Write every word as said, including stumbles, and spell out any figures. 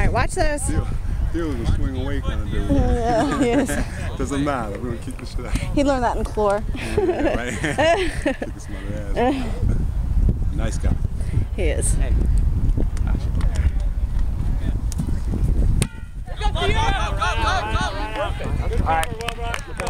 right, watch those. Theo, Theo was a swing away kind of dude. Yeah, he is. Doesn't matter. We're gonna kick the shit out. He learned that in Clore. Yeah, right? Kick his mother ass. Nice guy. He is. Hey. Go, go, go, go, go. All right.